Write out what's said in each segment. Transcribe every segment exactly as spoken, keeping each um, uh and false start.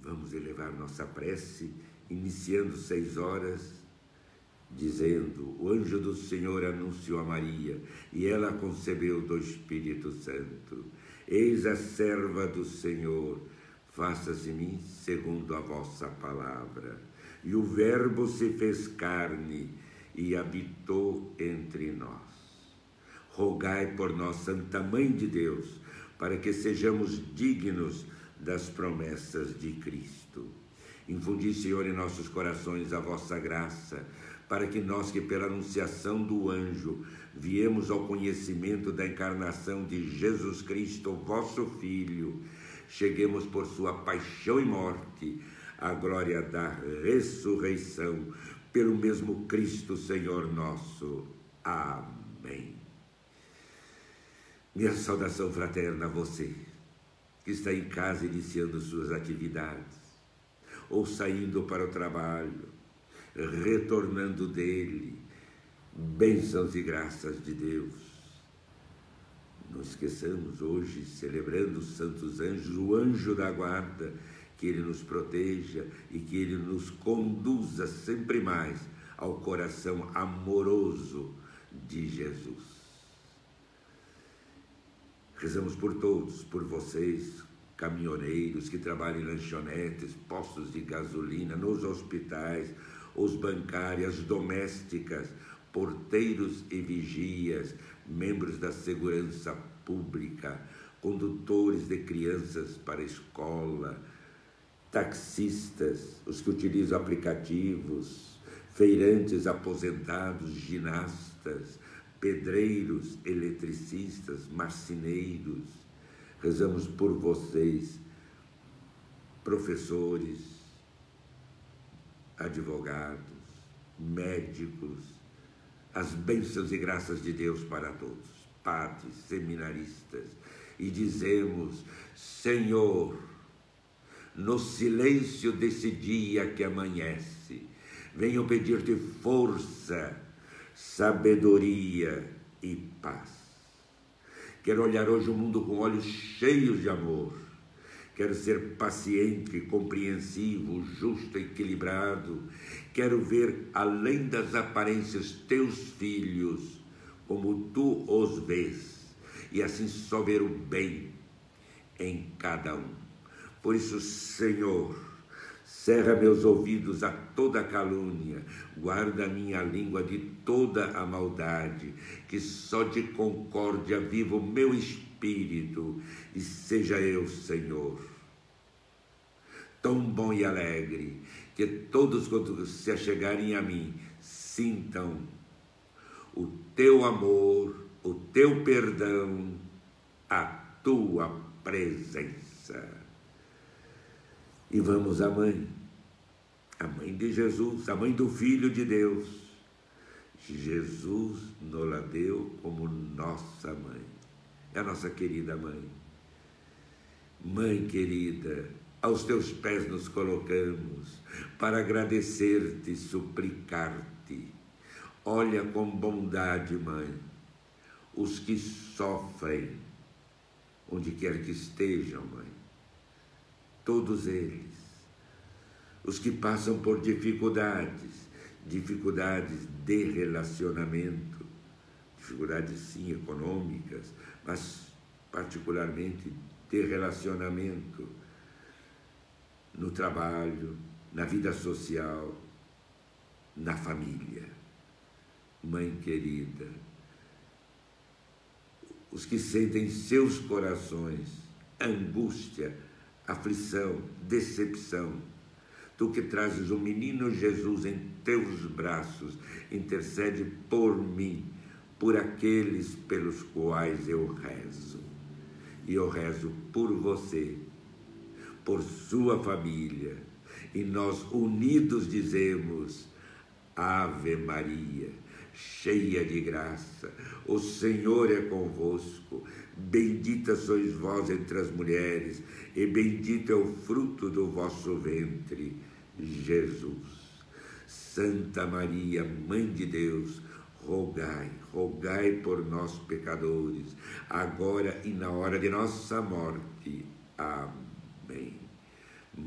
Vamos elevar nossa prece, iniciando seis horas, dizendo: o anjo do Senhor anunciou a Maria, e ela concebeu do Espírito Santo. Eis a serva do Senhor, faça-se em mim segundo a vossa palavra. E o Verbo se fez carne e habitou entre nós. Rogai por nós, Santa Mãe de Deus, para que sejamos dignos das promessas de Cristo. Infundi, Senhor, em nossos corações a vossa graça, para que nós que pela anunciação do anjo viemos ao conhecimento da encarnação de Jesus Cristo, vosso Filho, cheguemos por sua paixão e morte à glória da ressurreição, pelo mesmo Cristo, Senhor nosso. Amém. Minha saudação fraterna a você, que está em casa iniciando suas atividades, ou saindo para o trabalho, retornando dele, bênçãos e graças de Deus. Não esqueçamos hoje, celebrando os santos anjos, o anjo da guarda, que ele nos proteja e que ele nos conduza sempre mais ao coração amoroso de Jesus. Rezamos por todos, por vocês, caminhoneiros que trabalham em lanchonetes, postos de gasolina, nos hospitais, os bancários, domésticas, porteiros e vigias, membros da segurança pública, condutores de crianças para a escola, taxistas, os que utilizam aplicativos, feirantes aposentados, ginastas, pedreiros, eletricistas, marceneiros. Rezamos por vocês, professores, advogados, médicos, as bênçãos e graças de Deus para todos, padres, seminaristas, e dizemos: Senhor, no silêncio desse dia que amanhece, venho pedir-te força, sabedoria e paz. Quero olhar hoje o mundo com olhos cheios de amor. Quero ser paciente, compreensivo, justo, equilibrado. Quero ver, além das aparências, teus filhos, como tu os vês, e assim só ver o bem em cada um. Por isso, Senhor, cerra meus ouvidos a toda calúnia, guarda minha língua de toda a maldade, que só de concórdia viva o meu espírito, e seja eu, Senhor, tão bom e alegre, que todos quando se achegarem a mim, sintam o teu amor, o teu perdão, a tua presença. E vamos à mãe, a mãe de Jesus, a mãe do Filho de Deus. Jesus nos la deu como nossa mãe, é a nossa querida mãe. Mãe querida, aos teus pés nos colocamos para agradecer-te, suplicar-te. Olha com bondade, mãe, os que sofrem, onde quer que estejam, mãe. Todos eles, os que passam por dificuldades, dificuldades de relacionamento, dificuldades sim econômicas, mas particularmente de relacionamento, no trabalho, na vida social, na família. Mãe querida, os que sentem em seus corações angústia, aflição, decepção, tu que trazes o menino Jesus em teus braços, intercede por mim, por aqueles pelos quais eu rezo. E eu rezo por você, por sua família, e nós unidos dizemos: Ave Maria, cheia de graça, o Senhor é convosco, bendita sois vós entre as mulheres, e bendito é o fruto do vosso ventre, Jesus. Santa Maria, Mãe de Deus, rogai, rogai por nós pecadores, agora e na hora de nossa morte. Amém.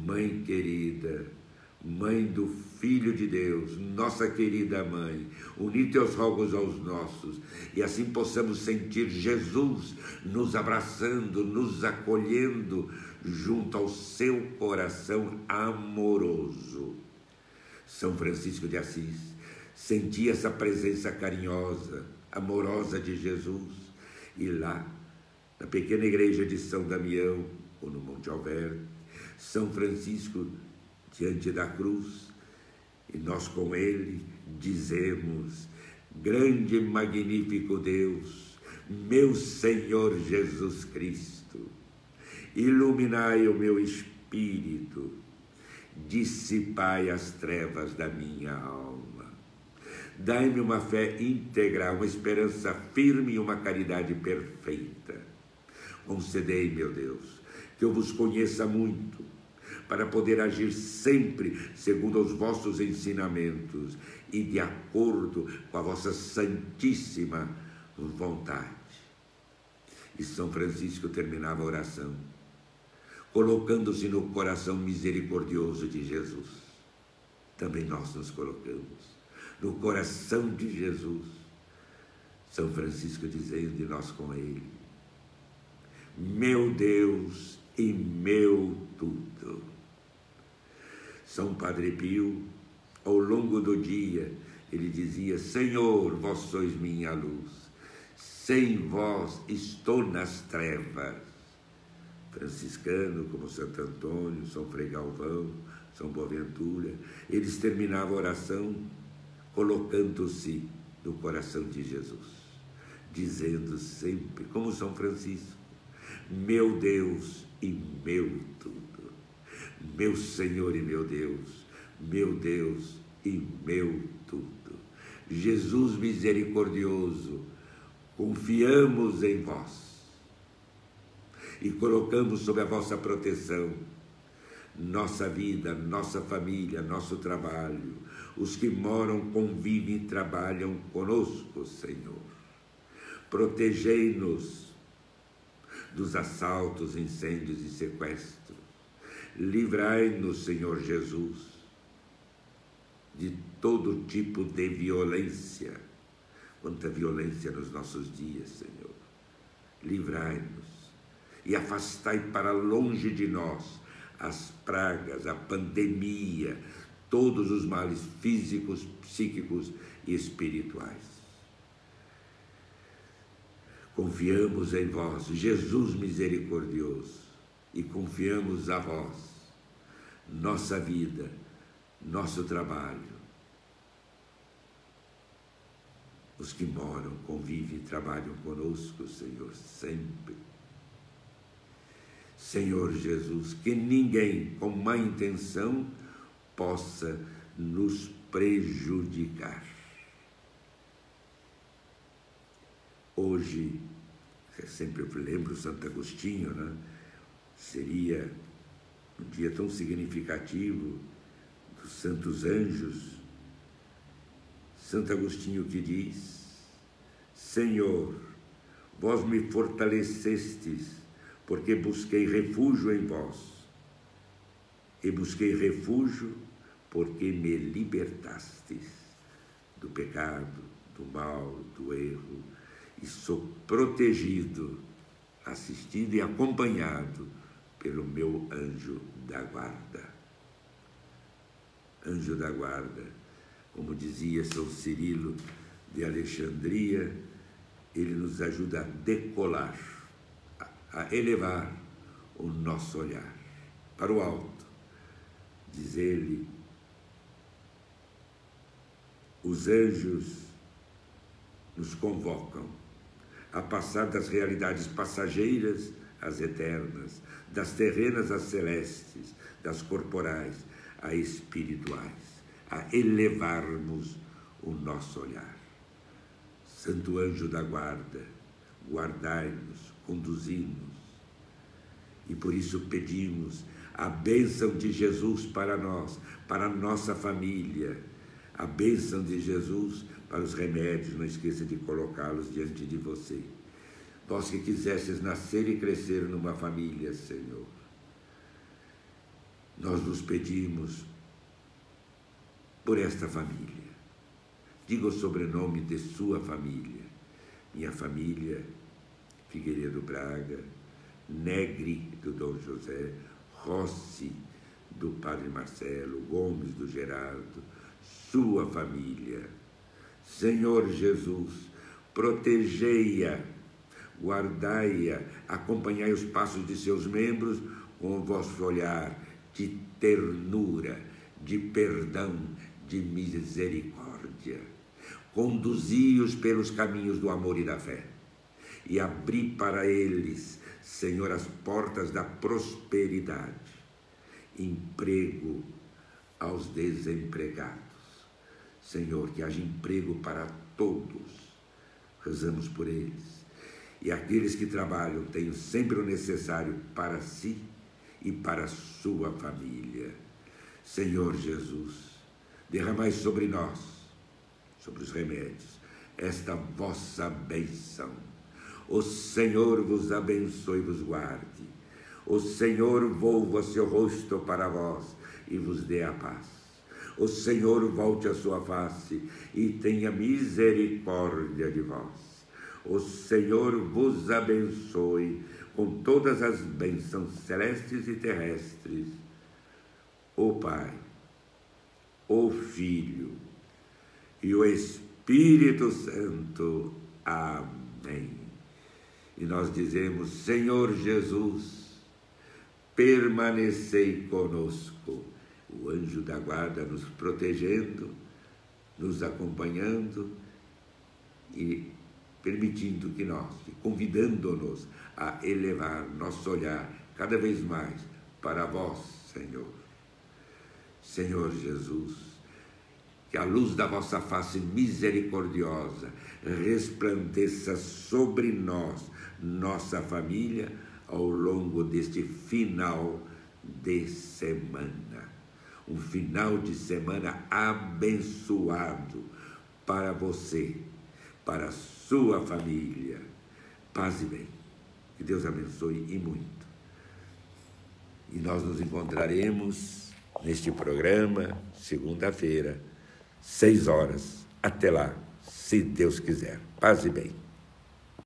Mãe querida, Mãe do Filho de Deus, nossa querida Mãe, uni teus rogos aos nossos, e assim possamos sentir Jesus nos abraçando, nos acolhendo, junto ao seu coração amoroso. São Francisco de Assis sentia essa presença carinhosa, amorosa de Jesus, e lá, na pequena igreja de São Damião, ou no Monte Alverne, São Francisco diante da cruz, e nós com ele dizemos: grande e magnífico Deus, meu Senhor Jesus Cristo, iluminai o meu espírito, dissipai as trevas da minha alma, dai-me uma fé íntegra, uma esperança firme e uma caridade perfeita. Concedei, meu Deus, que eu vos conheça muito, para poder agir sempre segundo os vossos ensinamentos e de acordo com a vossa santíssima vontade. E São Francisco terminava a oração, colocando-se no coração misericordioso de Jesus. Também nós nos colocamos no coração de Jesus. São Francisco dizendo, e nós com ele: meu Deus e meu tudo. São Padre Pio, ao longo do dia, ele dizia: Senhor, vós sois minha luz, sem vós estou nas trevas. Franciscano, como Santo Antônio, São Frei Galvão, São Boaventura, eles terminavam a oração colocando-se no coração de Jesus, dizendo sempre, como São Francisco: meu Deus e meu tudo, meu Senhor e meu Deus, meu Deus e meu tudo. Jesus misericordioso, confiamos em vós e colocamos sob a vossa proteção nossa vida, nossa família, nosso trabalho, os que moram, convivem e trabalham conosco, Senhor. Protegei-nos dos assaltos, incêndios e sequestros. Livrai-nos, Senhor Jesus, de todo tipo de violência. Quanta violência nos nossos dias, Senhor. Livrai-nos e afastai para longe de nós as pragas, a pandemia, todos os males físicos, psíquicos e espirituais. Confiamos em vós, Jesus misericordioso, e confiamos a vós nossa vida, nosso trabalho, os que moram, convivem e trabalham conosco, Senhor, sempre. Senhor Jesus, que ninguém com má intenção possa nos prejudicar. Hoje, sempre eu lembro Santo Agostinho, né? Seria um dia tão significativo dos santos anjos. Santo Agostinho que diz: Senhor, vós me fortalecestes, porque busquei refúgio em vós, e busquei refúgio porque me libertastes do pecado, do mal, do erro, e sou protegido, assistido e acompanhado pelo meu anjo da guarda. Anjo da guarda, como dizia São Cirilo de Alexandria, ele nos ajuda a decolar, a elevar o nosso olhar para o alto. Diz ele: os anjos nos convocam a passar das realidades passageiras às eternas, das terrenas às celestes, das corporais a espirituais, a elevarmos o nosso olhar. Santo anjo da guarda, guardai-nos, conduzi-nos, e por isso pedimos a bênção de Jesus para nós, para a nossa família, a bênção de Jesus para os remédios, não esqueça de colocá-los diante de você. Vós que quisestes nascer e crescer numa família, Senhor, nós nos pedimos por esta família. Diga o sobrenome de sua família. Minha família, Figueiredo Braga, Negri, do Dom José, Rossi, do Padre Marcelo, Gomes, do Gerardo, sua família. Senhor Jesus, protegei-a, guardai-a, acompanhai os passos de seus membros com o vosso olhar de ternura, de perdão, de misericórdia. Conduzi-os pelos caminhos do amor e da fé e abri para eles, Senhor, as portas da prosperidade, emprego aos desempregados. Senhor, que haja emprego para todos, rezamos por eles. E aqueles que trabalham tenham sempre o necessário para si e para a sua família. Senhor Jesus, derramai sobre nós, sobre os remédios, esta vossa bênção. O Senhor vos abençoe e vos guarde. O Senhor volva seu rosto para vós e vos dê a paz. O Senhor volte a sua face e tenha misericórdia de vós. O Senhor vos abençoe com todas as bênçãos celestes e terrestres. O Pai, o Filho e o Espírito Santo. Amém. E nós dizemos: Senhor Jesus, permanecei conosco. O anjo da guarda nos protegendo, nos acompanhando e permitindo que nós, convidando-nos a elevar nosso olhar cada vez mais para vós, Senhor. Senhor Jesus, que a luz da vossa face misericordiosa resplandeça sobre nós, nossa família, ao longo deste final de semana. Um final de semana abençoado para você, para a sua família. Paz e bem. Que Deus abençoe e muito. E nós nos encontraremos neste programa, segunda-feira, seis horas. Até lá, se Deus quiser. Paz e bem.